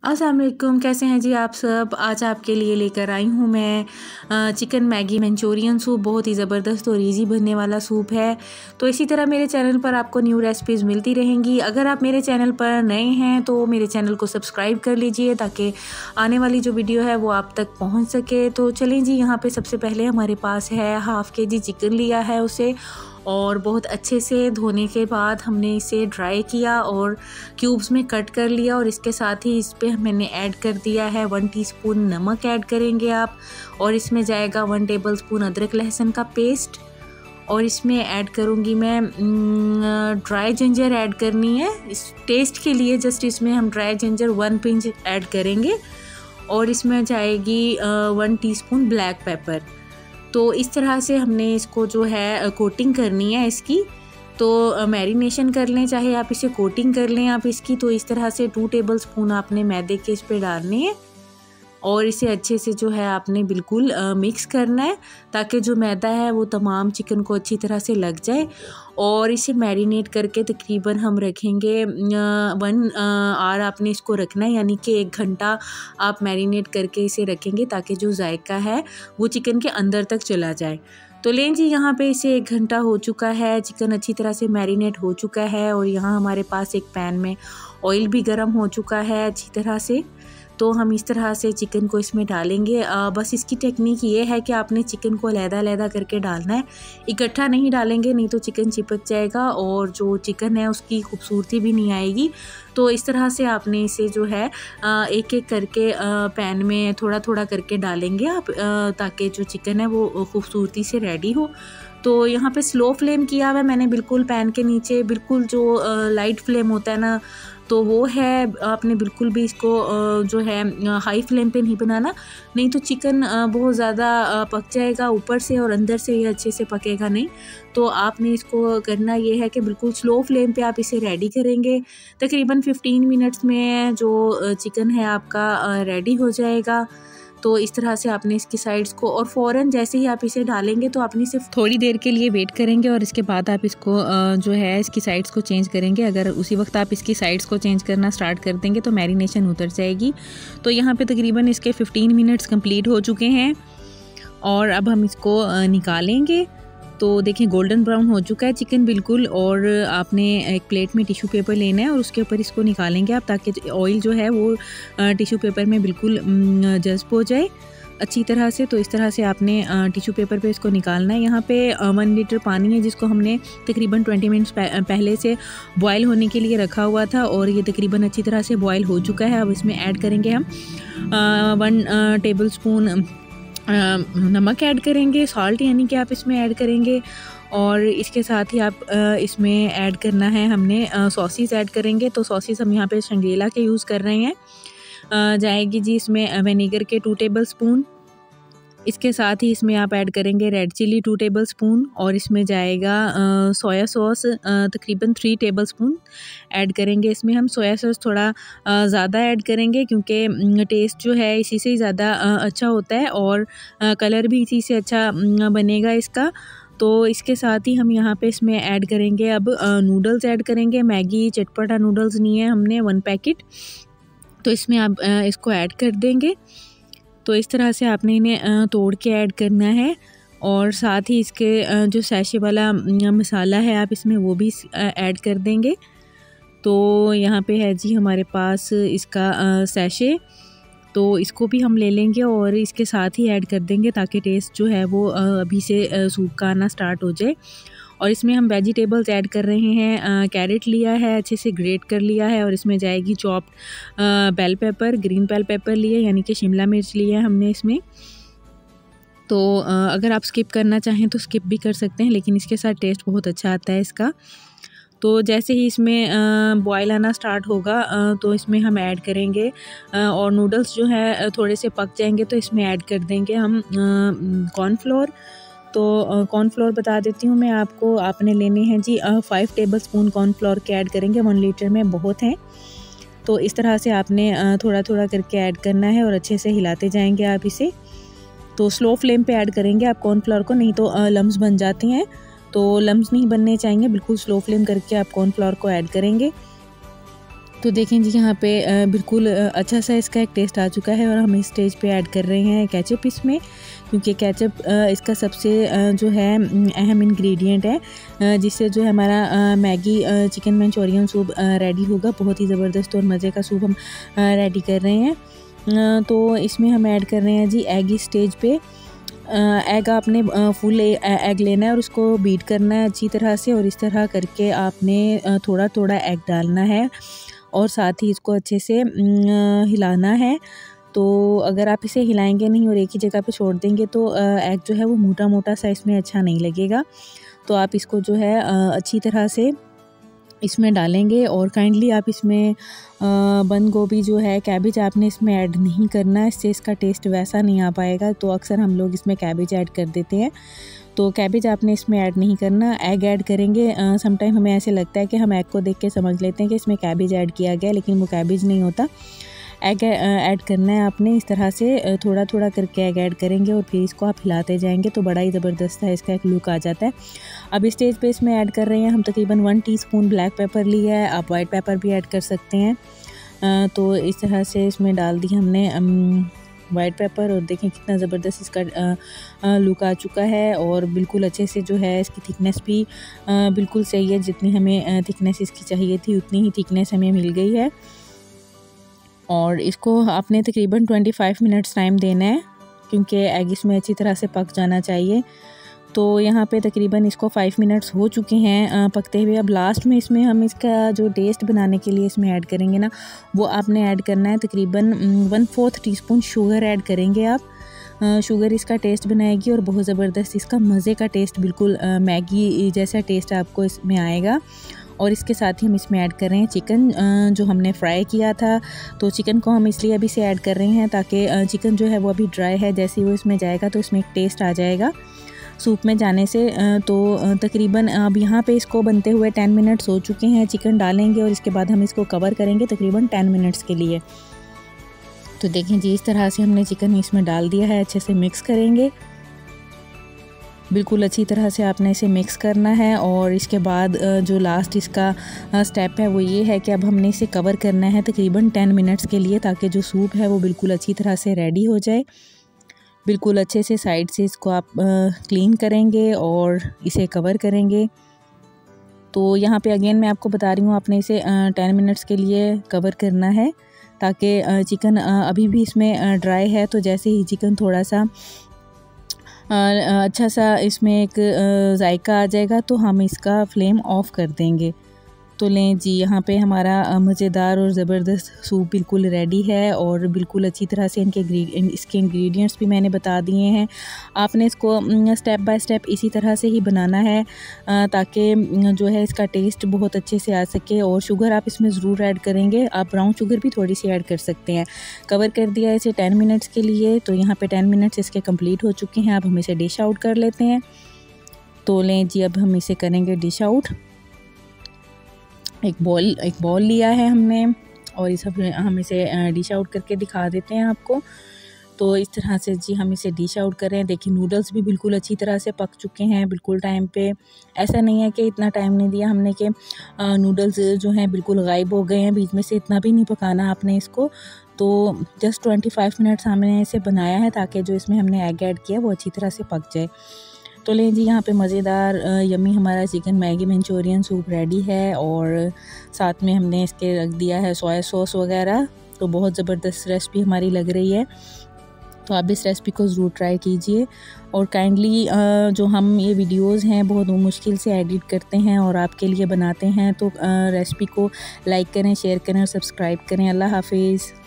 अस्सलाम वालेकुम, कैसे हैं जी आप सब। आज आपके लिए लेकर आई हूँ मैं चिकन मैगी मंचूरियन सूप। बहुत ही ज़बरदस्त और इजी बनने वाला सूप है। तो इसी तरह मेरे चैनल पर आपको न्यू रेसिपीज़ मिलती रहेंगी। अगर आप मेरे चैनल पर नए हैं तो मेरे चैनल को सब्सक्राइब कर लीजिए ताकि आने वाली जो वीडियो है वो आप तक पहुँच सके। तो चलें जी, यहाँ पर सबसे पहले हमारे पास है हाफ़ kg चिकन लिया है उसे, और बहुत अच्छे से धोने के बाद हमने इसे ड्राई किया और क्यूब्स में कट कर लिया। और इसके साथ ही इस पे मैंने ऐड कर दिया है 1 टीस्पून नमक ऐड करेंगे आप, और इसमें जाएगा 1 टेबलस्पून अदरक लहसुन का पेस्ट, और इसमें ऐड करूँगी मैं ड्राई जिंजर ऐड करनी है इस टेस्ट के लिए। जस्ट इसमें हम ड्राई जिंजर 1 पिंच ऐड करेंगे, और इसमें जाएगी 1 टीस्पून ब्लैक पेपर। तो इस तरह से हमने इसको जो है कोटिंग करनी है इसकी। तो मैरिनेशन कर लें, चाहे आप इसे कोटिंग कर लें आप इसकी। तो इस तरह से 2 टेबलस्पून आपने मैदे के इस पे डालने हैं, और इसे अच्छे से जो है आपने बिल्कुल मिक्स करना है ताकि जो मैदा है वो तमाम चिकन को अच्छी तरह से लग जाए। और इसे मैरिनेट करके तकरीबन हम रखेंगे 1 आवर आपने इसको रखना है, यानी कि 1 घंटा आप मैरिनेट करके इसे रखेंगे ताकि जो जायका है वो चिकन के अंदर तक चला जाए। तो लें जी, यहाँ पे इसे 1 घंटा हो चुका है, चिकन अच्छी तरह से मैरिनेट हो चुका है, और यहाँ हमारे पास एक पैन में ऑयल भी गर्म हो चुका है अच्छी तरह से। तो हम इस तरह से चिकन को इसमें डालेंगे। बस इसकी टेक्निक ये है कि आपने चिकन को अलग-अलग करके डालना है, इकट्ठा नहीं डालेंगे, नहीं तो चिकन चिपक जाएगा और जो चिकन है उसकी खूबसूरती भी नहीं आएगी। तो इस तरह से आपने इसे जो है एक-एक करके पैन में थोड़ा-थोड़ा करके डालेंगे आप, ताकि जो चिकन है वो खूबसूरती से रेडी हो। तो यहाँ पे स्लो फ्लेम किया हुआ है मैंने बिल्कुल पैन के नीचे, बिल्कुल जो लाइट फ्लेम होता है ना तो वो है। आपने बिल्कुल भी इसको जो है हाई फ्लेम पे नहीं बनाना, नहीं तो चिकन बहुत ज़्यादा पक जाएगा ऊपर से और अंदर से ये अच्छे से पकेगा नहीं। तो आपने इसको करना ये है कि बिल्कुल स्लो फ्लेम पे आप इसे रेडी करेंगे। तकरीबन 15 मिनट्स में जो चिकन है आपका रेडी हो जाएगा। तो इस तरह से आपने इसकी साइड्स को, और फ़ौरन जैसे ही आप इसे डालेंगे तो आपने सिर्फ थोड़ी देर के लिए वेट करेंगे, और इसके बाद आप इसको जो है इसकी साइड्स को चेंज करेंगे। अगर उसी वक्त आप इसकी साइड्स को चेंज करना स्टार्ट कर देंगे तो मैरिनेशन उतर जाएगी। तो यहाँ पे तकरीबन इसके 15 मिनट्स कंप्लीट हो चुके हैं, और अब हम इसको निकालेंगे। तो देखिए गोल्डन ब्राउन हो चुका है चिकन बिल्कुल, और आपने एक प्लेट में टिश्यू पेपर लेना है और उसके ऊपर इसको निकालेंगे आप, ताकि ऑयल जो है वो टिश्यू पेपर में बिल्कुल जज़्ब हो जाए अच्छी तरह से। तो इस तरह से आपने टिश्यू पेपर पे इसको निकालना है। यहाँ पे 1 लीटर पानी है जिसको हमने तकरीबन 20 मिनट्स पहले से बॉयल होने के लिए रखा हुआ था, और ये तकरीबन अच्छी तरह से बॉयल हो चुका है। अब इसमें ऐड करेंगे हम 1 टेबलस्पून नमक ऐड करेंगे, सॉल्ट यानी कि आप इसमें ऐड करेंगे। और इसके साथ ही आप इसमें ऐड करना है हमने सॉसेस ऐड करेंगे। तो सॉसेस हम यहाँ पे शंग्रीला के यूज़ कर रहे हैं। जाएगी जी इसमें विनेगर के 2 टेबलस्पून। इसके साथ ही इसमें आप ऐड करेंगे रेड चिली 2 टेबलस्पून, और इसमें जाएगा सोया सॉस तकरीबन 3 टेबलस्पून ऐड करेंगे। इसमें हम सोया सॉस थोड़ा ज़्यादा ऐड करेंगे क्योंकि टेस्ट जो है इसी से ही ज़्यादा अच्छा होता है, और कलर भी इसी से अच्छा बनेगा इसका। तो इसके साथ ही हम यहाँ पे इसमें ऐड करेंगे अब नूडल्स ऐड करेंगे। मैगी चटपटा नूडल्स नहीं है हमने 1 पैकेट, तो इसमें आप इसको ऐड कर देंगे। तो इस तरह से आपने इन्हें तोड़ के ऐड करना है, और साथ ही इसके जो सैशे वाला मसाला है आप इसमें वो भी ऐड कर देंगे। तो यहाँ पे है जी हमारे पास इसका सैशे, तो इसको भी हम ले लेंगे और इसके साथ ही ऐड कर देंगे ताकि टेस्ट जो है वो अभी से सूप का आना स्टार्ट हो जाए। और इसमें हम वेजिटेबल्स ऐड कर रहे हैं। कैरेट लिया है, अच्छे से ग्रेट कर लिया है, और इसमें जाएगी chopped bell pepper, green bell pepper लिए यानी कि शिमला मिर्च लिया है हमने इसमें। तो अगर आप स्किप करना चाहें तो स्किप भी कर सकते हैं, लेकिन इसके साथ टेस्ट बहुत अच्छा आता है इसका। तो जैसे ही इसमें बॉयल आना स्टार्ट होगा तो इसमें हम ऐड करेंगे, और नूडल्स जो है थोड़े से पक जाएंगे तो इसमें ऐड कर देंगे हम कॉर्नफ्लोर। तो कॉर्नफ्लोर बता देती हूँ मैं आपको, आपने लेने हैं जी 5 टेबलस्पून कॉर्नफ्लोर के ऐड करेंगे। 1 लीटर में बहुत हैं। तो इस तरह से आपने थोड़ा थोड़ा करके ऐड करना है और अच्छे से हिलाते जाएंगे आप इसे। तो स्लो फ्लेम पे ऐड करेंगे आप कॉर्नफ्लोर को, नहीं तो लम्स बन जाती हैं। तो लम्स नहीं बनने चाहिए, बिल्कुल स्लो फ्लेम करके आप कॉर्नफ्लोर को ऐड करेंगे। तो देखें जी यहाँ पे बिल्कुल अच्छा सा इसका एक टेस्ट आ चुका है और हम इस स्टेज पे ऐड कर रहे हैं केचप इसमें, क्योंकि केचप इसका सबसे जो है अहम इंग्रेडिएंट है जिससे जो है हमारा Maggi chicken Manchurian soup ready होगा। बहुत ही ज़बरदस्त और मज़े का सूप हम रेडी कर रहे हैं। तो इसमें हम ऐड कर रहे हैं जी एग इस स्टेज पे। एग आपने फुल एग लेना है और उसको बीट करना है अच्छी तरह से, और इस तरह करके आपने थोड़ा थोड़ा एग डालना है और साथ ही इसको अच्छे से हिलाना है। तो अगर आप इसे हिलाएंगे नहीं और एक ही जगह पे छोड़ देंगे तो एग जो है वो मोटा मोटा सा इसमें अच्छा नहीं लगेगा। तो आप इसको जो है अच्छी तरह से इसमें डालेंगे। और काइंडली आप इसमें बंद गोभी जो है, कैबेज आपने इसमें ऐड नहीं करना है, इससे इसका टेस्ट वैसा नहीं आ पाएगा। तो अक्सर हम लोग इसमें कैबेज ऐड कर देते हैं, तो कैबेज आपने इसमें ऐड नहीं करना। एग ऐड करेंगे। समटाइम हमें ऐसे लगता है कि हम एग को देख के समझ लेते हैं कि इसमें कैबेज ऐड किया गया, लेकिन वो कैबेज नहीं होता। एग ऐड करना है आपने इस तरह से, थोड़ा थोड़ा करके एग ऐड करेंगे और फिर इसको आप हिलाते जाएंगे तो बड़ा ही ज़बरदस्त है इसका एक लुक आ जाता है। अब इस स्टेज पे इसमें ऐड कर रहे हैं हम तकरीबन 1 टीस्पून ब्लैक पेपर लिया है, आप वाइट पेपर भी ऐड कर सकते हैं। तो इस तरह से इसमें डाल दी हमने वाइट पेपर, और देखें कितना ज़बरदस्त इसका लुक आ चुका है। और बिल्कुल अच्छे से जो है इसकी थिकनेस भी बिल्कुल सही है, जितनी हमें थिकनेस इसकी चाहिए थी उतनी ही थिकनेस हमें मिल गई है। और इसको आपने तकरीबन 25 मिनट्स टाइम देना है, क्योंकि एग इसमें अच्छी तरह से पक जाना चाहिए। तो यहाँ पे तकरीबन इसको 5 मिनट्स हो चुके हैं पकते हुए। अब लास्ट में इसमें हम इसका जो टेस्ट बनाने के लिए इसमें ऐड करेंगे ना, वो आपने ऐड करना है तकरीबन 1/4 टीस्पून शुगर ऐड करेंगे आप। शुगर इसका टेस्ट बनाएगी और बहुत ज़बरदस्त इसका मज़े का टेस्ट, बिल्कुल मैगी जैसा टेस्ट आपको इसमें आएगा। और इसके साथ ही हम इसमें ऐड कर रहे हैं चिकन जो हमने फ्राई किया था। तो चिकन को हम इसलिए अभी से ऐड कर रहे हैं ताकि चिकन जो है वो अभी ड्राई है, जैसे ही वो इसमें जाएगा तो इसमें एक टेस्ट आ जाएगा सूप में जाने से। तो तकरीबन अब यहाँ पे इसको बनते हुए 10 मिनट्स हो चुके हैं। चिकन डालेंगे और इसके बाद हम इसको कवर करेंगे तकरीबन 10 मिनट्स के लिए। तो देखें जी, इस तरह से हमने चिकन इसमें डाल दिया है, अच्छे से मिक्स करेंगे। बिल्कुल अच्छी तरह से आपने इसे मिक्स करना है। और इसके बाद जो लास्ट इसका स्टेप है वो ये है कि अब हमने इसे कवर करना है तकरीबन 10 मिनट्स के लिए, ताकि जो सूप है वो बिल्कुल अच्छी तरह से रेडी हो जाए। बिल्कुल अच्छे से साइड से इसको आप क्लीन करेंगे और इसे कवर करेंगे। तो यहाँ पे अगेन मैं आपको बता रही हूँ, आपने इसे 10 मिनट्स के लिए कवर करना है, ताकि चिकन अभी भी इसमें ड्राई है। तो जैसे ही चिकन थोड़ा सा अच्छा सा इसमें एक जायका आ जाएगा तो हम इसका फ्लेम ऑफ़ कर देंगे। तो लें जी, यहाँ पे हमारा मज़ेदार और ज़बरदस्त सूप बिल्कुल रेडी है। और बिल्कुल अच्छी तरह से इसके इंग्रेडिएंट्स भी मैंने बता दिए हैं। आपने इसको स्टेप बाय स्टेप इसी तरह से ही बनाना है, ताकि जो है इसका टेस्ट बहुत अच्छे से आ सके। और शुगर आप इसमें ज़रूर ऐड करेंगे, आप ब्राउन शुगर भी थोड़ी सी ऐड कर सकते हैं। कवर कर दिया इसे 10 मिनट्स के लिए। तो यहाँ पर 10 मिनट्स इसके कम्प्लीट हो चुके हैं। अब हम इसे डिश आउट कर लेते हैं। तो लें जी, अब हम इसे करेंगे डिश आउट। एक बॉल लिया है हमने और हम इसे डिश आउट करके दिखा देते हैं आपको। तो इस तरह से जी हम इसे डिश आउट कर रहे हैं। देखिए, नूडल्स भी बिल्कुल अच्छी तरह से पक चुके हैं, बिल्कुल टाइम पे। ऐसा नहीं है कि इतना टाइम नहीं दिया हमने कि नूडल्स जो हैं बिल्कुल गायब हो गए हैं, बीच में से इतना भी नहीं पकाना आपने इसको। तो जस्ट 25 मिनट्स हमने इसे बनाया है, ताकि जो इसमें हमने एग ऐड किया वो अच्छी तरह से पक जाए। तो लें जी, यहाँ पे मज़ेदार यम्मी हमारा chicken Maggi Manchurian soup ready है। और साथ में हमने इसके रख दिया है सोया सॉस वगैरह। तो बहुत ज़बरदस्त रेसिपी हमारी लग रही है। तो आप इस रेसिपी को ज़रूर ट्राई कीजिए। और काइंडली जो हम ये वीडियोस हैं बहुत मुश्किल से एडिट करते हैं और आपके लिए बनाते हैं, तो रेसिपी को लाइक करें, शेयर करें और सब्सक्राइब करें। अल्लाह हाफिज़।